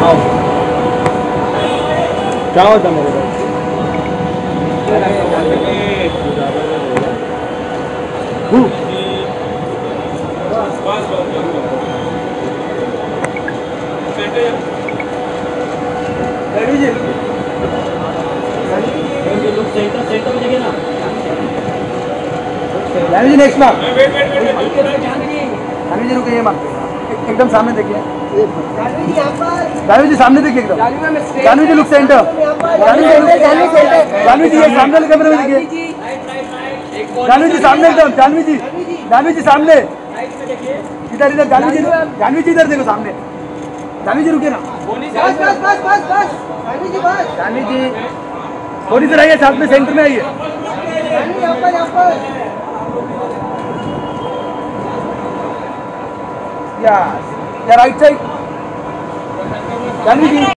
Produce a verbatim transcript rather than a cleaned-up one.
क्या होता मेरे को सेंटर सेंटर में देखिए ना जी नेक्स्ट मार्क जानवी जी रुके ये मार्क एकदम सामने देखिए जानवी जी यहाँ पर जानवी जी सामने देखिए एकदम जानवी जी लुक सेंटर जानवी जी जानवी जी ये सामने कैमरे में देखिए जानवी जी सामने एकदम जानवी जी जानवी जी सामने इधर इधर जानवी जी जानवी जी इधर देखो सामने जानवी जी रुके ना बस बस बस बस बस जानवी जी बस जानवी जी थोड़ी देर आइए साथ में सेंटर में आइए जानवी यहाँ पर यहाँ पर या या राइट साइड जानवी जी